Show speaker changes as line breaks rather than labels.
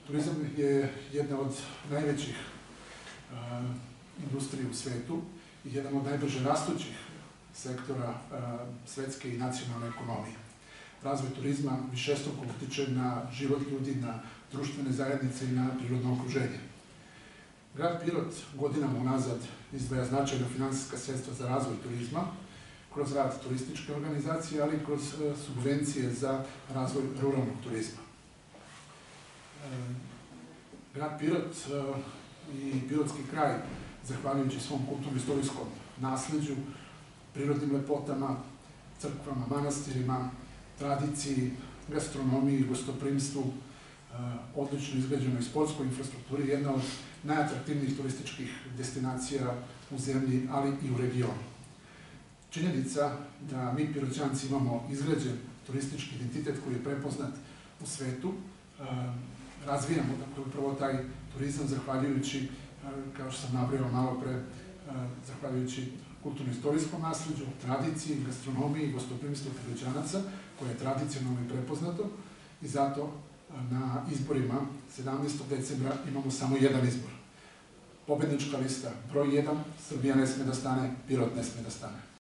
Turizam je jedna od najvećih industrija u svetu i jedan od najbrže rastućih sektora svetske i nacionalne ekonomije. Razvoj turizma višestruko utiče na život ljudi, na društvene zajednice i na prirodno okruženje. Grad Pirot godinama unazad izdvaja značajna finansijska sredstva za razvoj turizma, kroz rad turističke organizacije, ali i kroz subvencije za razvoj ruralnog turizma. Grad Pirot i pirotski kraj, zahvaljujući svom kulturno-istorijskom nasleđu, prirodnim lepotama, crkvama, manastirima, tradiciji, gastronomiji, gostoprimstvu, odlično izgrađenoj sportskoj infrastrukturi, jedna od najatraktivnijih turističkih destinacija u zemlji, ali i u regionu. Činjenica da mi Piroćanci imamo izgrađen turistički identitet koji je prepoznat u svetu, razvijamo upravo taj turizam zahvaljujući, kao što sam nabrojao malo pre, zahvaljujući kulturno-istorijskom nasleđu, tradiciji, gastronomiji i gostoprimstvu Piroćanaca, koje je tradicionalno i prepoznato, i zato na izborima 17. decembra imamo samo jedan izbor. Pobednička lista broj 1, Srbija ne sme da stane, Pirot ne sme da stane.